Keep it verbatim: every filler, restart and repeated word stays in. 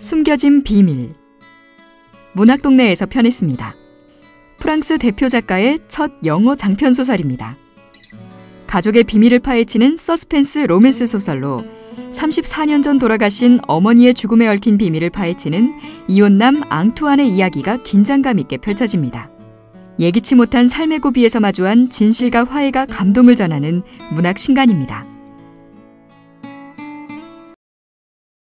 숨겨진 비밀. 문학동네에서 편했습니다. 프랑스 대표 작가의 첫 영어 장편 소설입니다. 가족의 비밀을 파헤치는 서스펜스 로맨스 소설로 삼십사 년 전 돌아가신 어머니의 죽음에 얽힌 비밀을 파헤치는 이혼남 앙투안의 이야기가 긴장감 있게 펼쳐집니다. 예기치 못한 삶의 고비에서 마주한 진실과 화해가 감동을 전하는 문학 신간입니다.